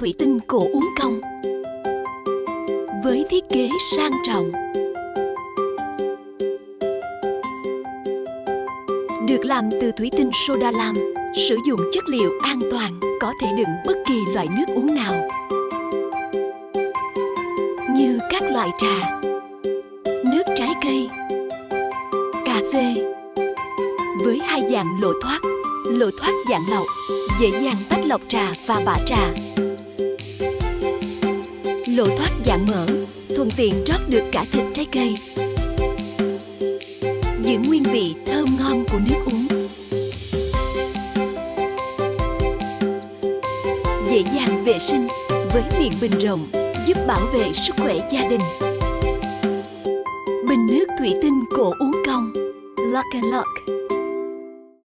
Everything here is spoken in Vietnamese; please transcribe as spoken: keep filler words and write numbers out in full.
thủy tinh cổ uống cong với thiết kế sang trọng. Được làm từ thủy tinh soda lam, sử dụng chất liệu an toàn, có thể đựng bất kỳ loại nước uống nào như các loại trà, nước trái cây, cà phê. Với hai dạng lỗ thoát, lỗ thoát dạng lọc, dễ dàng tách lọc trà và bã trà. Lỗ thoát dạng mở, thuận tiện rót được cả thịt trái cây, giữ nguyên vị thơm ngon của nước uống. Dễ dàng vệ sinh với miệng bình rộng, giúp bảo vệ sức khỏe gia đình. Bình nước thủy tinh cổ uống cong Lock and Lock.